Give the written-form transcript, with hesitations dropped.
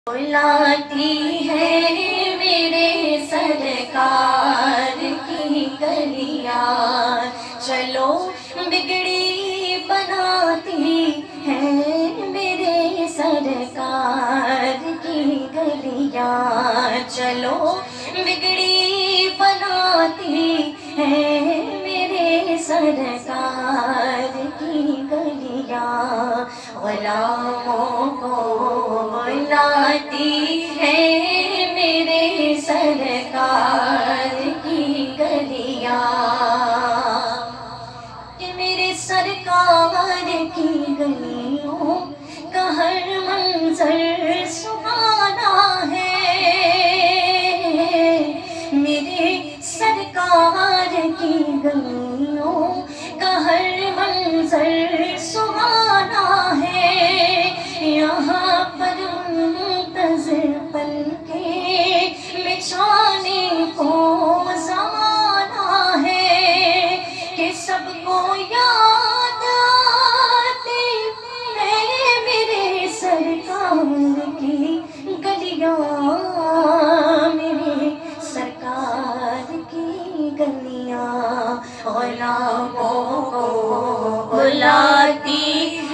بلاتی ہے میرے سرکار کی گلیاں، چلو بگڑی بناتی ہے میرے سرکار کی گلیاں، چلو بگڑی بناتی ہے میرے سرکار کی گلیاں، غلاموں کو بلاتی ہے میرے سرکار کی گلیاں، کہ میرے سرکار کی گلیوں کا ہر منظر سہانا ہے، میرے سرکار کی گلیوں کا ہر منظر سہانا ہے، یہاں پر منتظر پل کے بچھانے کو زمانہ ہے، کہ سب کو یاد آتی ہے میرے سرکار کی گلیاں، میرے سرکار کی گلیاں، غلاموں کو بلاتی